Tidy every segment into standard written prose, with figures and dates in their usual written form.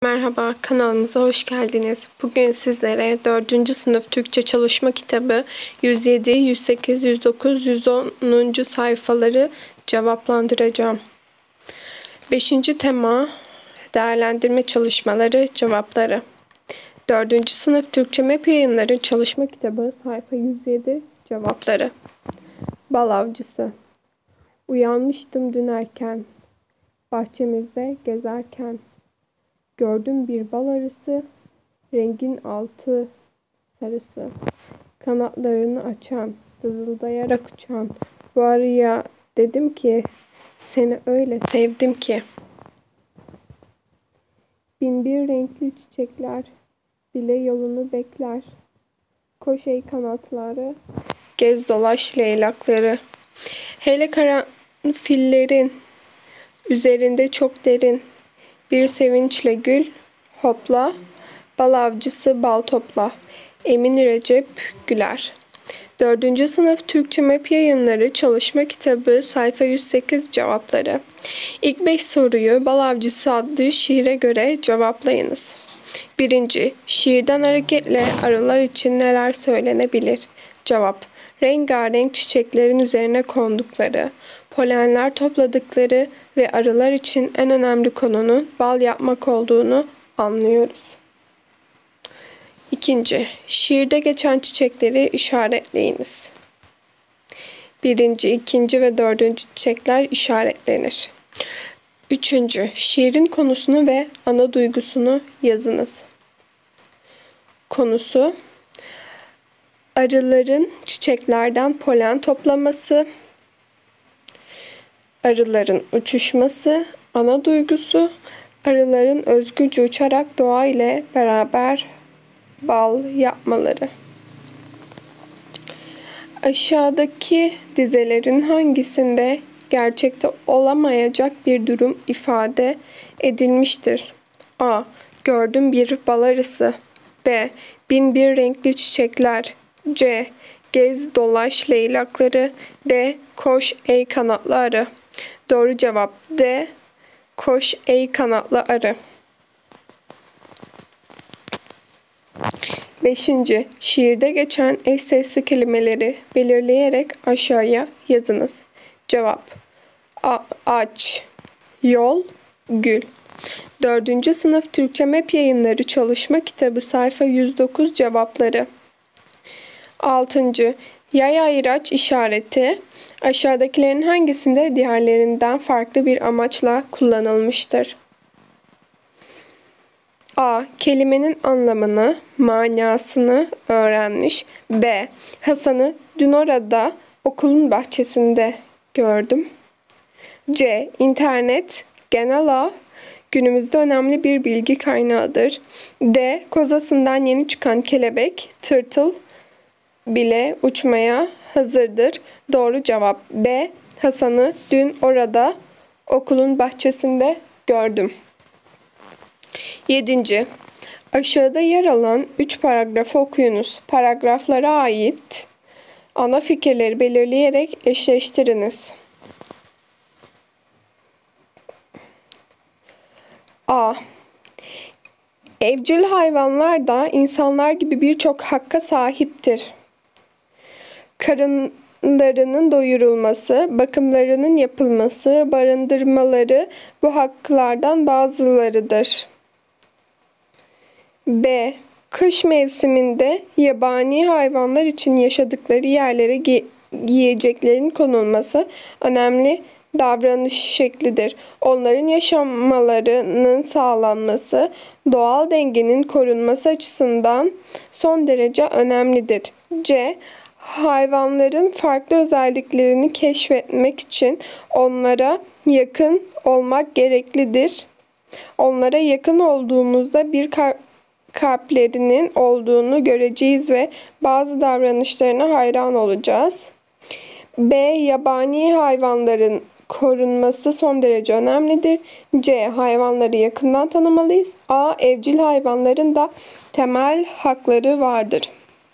Merhaba, kanalımıza hoş geldiniz. Bugün sizlere 4. sınıf Türkçe çalışma kitabı 107, 108, 109, 110. sayfaları cevaplandıracağım. 5. tema değerlendirme çalışmaları cevapları. 4. sınıf Türkçe MEP Yayınları çalışma kitabı sayfa 107 cevapları. Bal avcısı. Uyanmıştım dün erken, bahçemizde gezerken. Gördüm bir bal arısı, rengin altı sarısı. Kanatlarını açan, dızıldayarak uçan. Bu arıya dedim ki, seni öyle sevdim ki. Bin bir renkli çiçekler bile yolunu bekler. Koş ey kanatları, gez dolaş leylakları. Hele karanfillerin üzerinde çok derin bir sevinçle gül, hopla, bal avcısı bal topla. Emin Recep Güler. 4. sınıf Türkçe MEP Yayınları çalışma kitabı sayfa 108 cevapları. İlk 5 soruyu Bal Avcısı adlı şiire göre cevaplayınız. 1. Şiirden hareketle arılar için neler söylenebilir? Cevap: rengarenk çiçeklerin üzerine kondukları, polenler topladıkları ve arılar için en önemli konunun bal yapmak olduğunu anlıyoruz. 2. Şiirde geçen çiçekleri işaretleyiniz. 1., 2. ve 4. çiçekler işaretlenir. 3. Şiirin konusunu ve ana duygusunu yazınız. Konusu: arıların çiçeklerden polen toplaması, arıların uçuşması. Ana duygusu: arıların özgürce uçarak doğa ile beraber bal yapmaları. Aşağıdaki dizelerin hangisinde gerçekte olamayacak bir durum ifade edilmiştir? A. Gördüm bir bal arısı. B. Bin bir renkli çiçekler. C. Gez dolaş leylakları. D. Koş ey kanatlı arı. Doğru cevap D. Koş ey kanatlı arı. 5. Şiirde geçen eş sesli kelimeleri belirleyerek aşağıya yazınız. Cevap: ağaç, yol, gül. 4. sınıf Türkçe MEP Yayınları çalışma kitabı sayfa 109 cevapları. 6. Yay ayraç işareti aşağıdakilerin hangisinde diğerlerinden farklı bir amaçla kullanılmıştır? A. Kelimenin anlamını, manasını öğrenmiş. B. Hasan'ı dün orada okulun bahçesinde gördüm. C. İnternet genel ağ günümüzde önemli bir bilgi kaynağıdır. D. Kozasından yeni çıkan kelebek, tırtıl bile uçmaya hazırdır. Doğru cevap B. Hasan'ı dün orada okulun bahçesinde gördüm. 7. Aşağıda yer alan 3 paragrafı okuyunuz. Paragraflara ait ana fikirleri belirleyerek eşleştiriniz. A. Evcil hayvanlar da insanlar gibi birçok hakka sahiptir. Karınlarının doyurulması, bakımlarının yapılması, barındırmaları bu haklardan bazılarıdır. B. Kış mevsiminde yabani hayvanlar için yaşadıkları yerlere yiyeceklerin konulması önemli davranış şeklidir. Onların yaşamalarının sağlanması, doğal dengenin korunması açısından son derece önemlidir. C. Hayvanların farklı özelliklerini keşfetmek için onlara yakın olmak gereklidir. Onlara yakın olduğumuzda bir kalplerinin olduğunu göreceğiz ve bazı davranışlarına hayran olacağız. B. Yabani hayvanların korunması son derece önemlidir. C. Hayvanları yakından tanımalıyız. A. Evcil hayvanların da temel hakları vardır.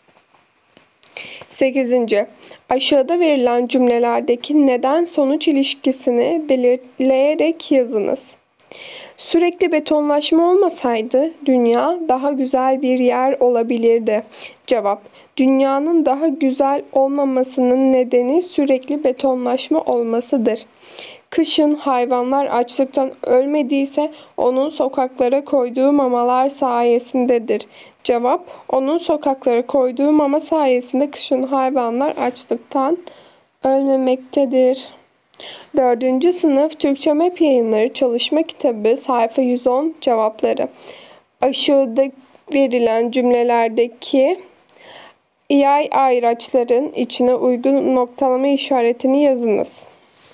8. Aşağıda verilen cümlelerdeki neden-sonuç ilişkisini belirleyerek yazınız. Sürekli betonlaşma olmasaydı dünya daha güzel bir yer olabilirdi. Cevap: Dünyanın daha güzel olmamasının nedeni sürekli betonlaşma olmasıdır. Kışın hayvanlar açlıktan ölmediyse onun sokaklara koyduğu mamalar sayesindedir. Cevap: Onun sokaklara koyduğu mama sayesinde kışın hayvanlar açlıktan ölmemektedir. 4. Sınıf Türkçe MEP Yayınları Çalışma Kitabı Sayfa 110 Cevapları. Aşağıda verilen cümlelerdeki yay ayraçların içine uygun noktalama işaretini yazınız.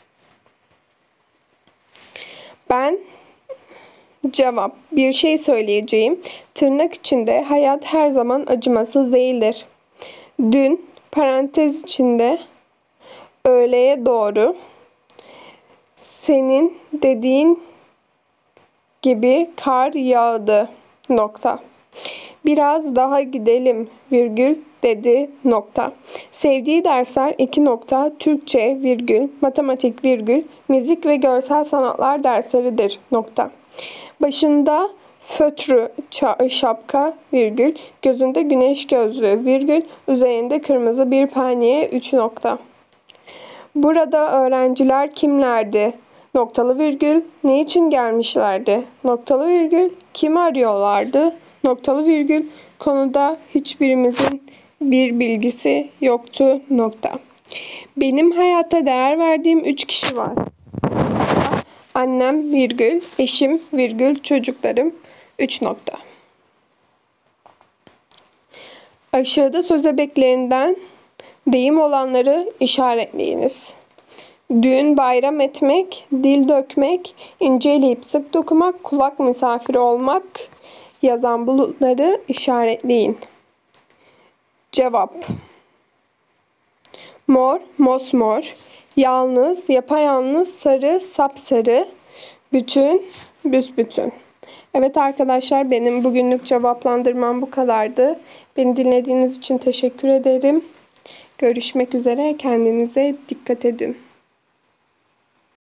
Ben Cevap: Bir şey söyleyeceğim. Tırnak içinde hayat her zaman acımasız değildir. Dün parantez içinde öğleye doğru senin dediğin gibi kar yağdı. Nokta. Biraz daha gidelim virgül dedi nokta. Sevdiği dersler 2 nokta Türkçe virgül matematik virgül müzik ve görsel sanatlar dersleridir nokta. Başında fötrü şapka virgül gözünde güneş gözlüğü virgül üzerinde kırmızı bir penye 3 nokta. Burada öğrenciler kimlerdi? Noktalı virgül ne için gelmişlerdi? Noktalı virgül kim arıyorlardı? Noktalı virgül konuda hiçbirimizin bir bilgisi yoktu. Nokta. Benim hayatta değer verdiğim 3 kişi var. Annem virgül, eşim virgül, çocuklarım 3 nokta. Aşağıda söz ebeklerinden deyim olanları işaretleyiniz. Düğün, bayram etmek, dil dökmek, inceleyip sık dokumak, kulak misafiri olmak yazan bulutları işaretleyin. Cevap: Mor, mosmor, yalnız, yapayalnız, sarı, sapsarı, bütün, büsbütün. Evet arkadaşlar, benim bugünlük cevaplandırmam bu kadardı. Beni dinlediğiniz için teşekkür ederim. Görüşmek üzere. Kendinize dikkat edin.